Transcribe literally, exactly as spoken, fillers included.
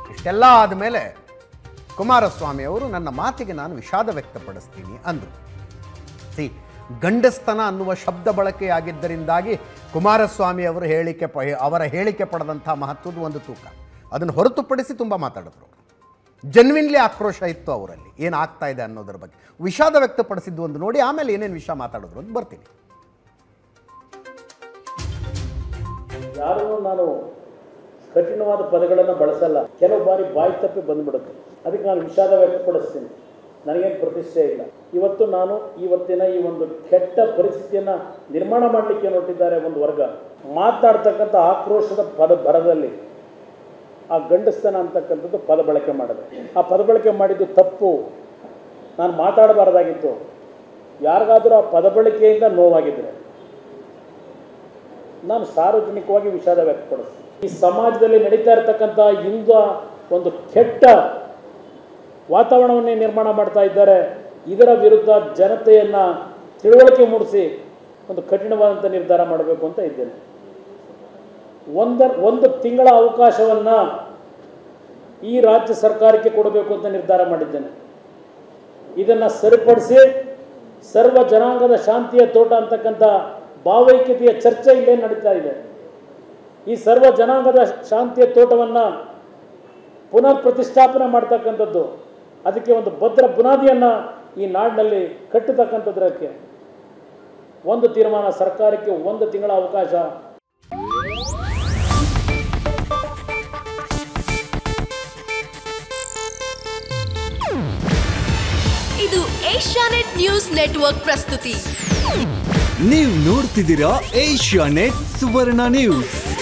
ಇಷ್ಟೆಲ್ಲ ಆದಮೇಲೆ ಕುಮಾರಸ್ವಾಮಿ ಅವರು ನನ್ನ ಮಾತಿಗೆ ನಾನು ವಿಷಾದ ವ್ಯಕ್ತಪಡಿಸ್ತೀನಿ ಅಂದರು. ಸಿ ಗಂಡಸ್ತನ ಅನ್ನುವ ಶಬ್ದ ಬಳಕೆಯಾಗಿದ್ದರಿಂದಾಗಿ ಕುಮಾರಸ್ವಾಮಿ ಅವರು ಹೇಳಿಕೆ ಪ ಅವರ ಹೇಳಿಕೆ ಪಡೆದಂಥ ಮಹತ್ವದ ಒಂದು ತೂಕ. ಅದನ್ನು ಹೊರತುಪಡಿಸಿ ತುಂಬ ಮಾತಾಡಿದ್ರು. ಜೆನ್ವಿನ್ಲಿ ಆಕ್ರೋಶ ಇತ್ತು ಅವರಲ್ಲಿ, ಏನು ಆಗ್ತಾ ಇದೆ ಅನ್ನೋದ್ರ ಬಗ್ಗೆ ವಿಷಾದ ವ್ಯಕ್ತಪಡಿಸಿದ್ದು ಒಂದು ನೋಡಿ, ಆಮೇಲೆ ಏನೇನು ವಿಷಯ ಮಾತಾಡಿದ್ರು ಅಂತ ಬರ್ತೀನಿ. ಯಾರನ್ನೂ ನಾನು ಕಠಿಣವಾದ ಪದಗಳನ್ನು ಬಳಸಲ್ಲ, ಕೆಲವು ಬಾರಿ ಬಾಯಿ ತಪ್ಪಿ ಬಂದ್ಬಿಡುತ್ತೆ, ಅದಕ್ಕೆ ನಾನು ವಿಷಾದ ವ್ಯಕ್ತಪಡಿಸ್ತೀನಿ. ನನಗೇನು ಪ್ರತಿಷ್ಠೆ ಇಲ್ಲ. ಇವತ್ತು ನಾನು ಇವತ್ತಿನ ಈ ಒಂದು ಕೆಟ್ಟ ಪರಿಸ್ಥಿತಿಯನ್ನು ನಿರ್ಮಾಣ ಮಾಡಲಿಕ್ಕೆ ಹೊರಟಿದ್ದಾರೆ ಒಂದು ವರ್ಗ. ಮಾತಾಡ್ತಕ್ಕಂಥ ಆಕ್ರೋಶದ ಪದ ಭರದಲ್ಲಿ ಆ ಗಂಡಸ್ತನ ಅಂತಕ್ಕಂಥದ್ದು ಪದ ಬಳಕೆ ಮಾಡಿದೆ. ಆ ಪದ ಬಳಕೆ ಮಾಡಿದ್ದು ತಪ್ಪು, ನಾನು ಮಾತಾಡಬಾರ್ದಾಗಿತ್ತು. ಯಾರಿಗಾದರೂ ಆ ಪದ ಬಳಕೆಯಿಂದ ನೋವಾಗಿದ್ದರೆ ನಾನು ಸಾರ್ವಜನಿಕವಾಗಿ ವಿಷಾದ ವ್ಯಕ್ತಪಡಿಸ್ತೀನಿ. ಈ ಸಮಾಜದಲ್ಲಿ ನಡೀತಾ ಇರತಕ್ಕಂಥ ಇಂದು ಒಂದು ಕೆಟ್ಟ ವಾತಾವರಣವನ್ನೇ ನಿರ್ಮಾಣ ಮಾಡ್ತಾ ಇದ್ದಾರೆ. ಇದರ ವಿರುದ್ಧ ಜನತೆಯನ್ನು ತಿಳುವಳಿಕೆ ಮೂಡಿಸಿ ಒಂದು ಕಠಿಣವಾದಂಥ ನಿರ್ಧಾರ ಮಾಡಬೇಕು ಅಂತ ಇದ್ದೇನೆ. ಒಂದ ಒಂದು ತಿಂಗಳ ಅವಕಾಶವನ್ನು ಈ ರಾಜ್ಯ ಸರ್ಕಾರಕ್ಕೆ ಕೊಡಬೇಕು ಅಂತ ನಿರ್ಧಾರ ಮಾಡಿದ್ದೇನೆ. ಇದನ್ನು ಸರಿಪಡಿಸಿ ಸರ್ವ ಜನಾಂಗದ ಶಾಂತಿಯ ತೋಟ ಅಂತಕ್ಕಂಥ ಭಾವೈಕ್ಯತೆಯ ಚರ್ಚೆ ಇಲ್ಲೇ ನಡೀತಾ ಇದೆ. ಈ ಸರ್ವ ಜನಾಂಗದ ಶಾಂತಿಯ ತೋಟವನ್ನು ಪುನರ್ ಪ್ರತಿಷ್ಠಾಪನೆ ಮಾಡ್ತಕ್ಕಂಥದ್ದು, ಅದಕ್ಕೆ ಒಂದು ಭದ್ರ ಬುನಾದಿಯನ್ನು ಈ ನಾಡಿನಲ್ಲಿ ಕಟ್ಟತಕ್ಕಂಥದ್ರಕ್ಕೆ ಒಂದು ತೀರ್ಮಾನ, ಸರ್ಕಾರಕ್ಕೆ ಒಂದು ತಿಂಗಳ ಅವಕಾಶ. ಇದು ಏಷ್ಯಾನೆಟ್ ನ್ಯೂಸ್ ನೆಟ್ವರ್ಕ್ ಪ್ರಸ್ತುತಿ. ನೀವು ನೋಡ್ತಿದ್ದೀರಾ ಏಷ್ಯಾನೆಟ್ ಸುವರ್ಣ ನ್ಯೂಸ್.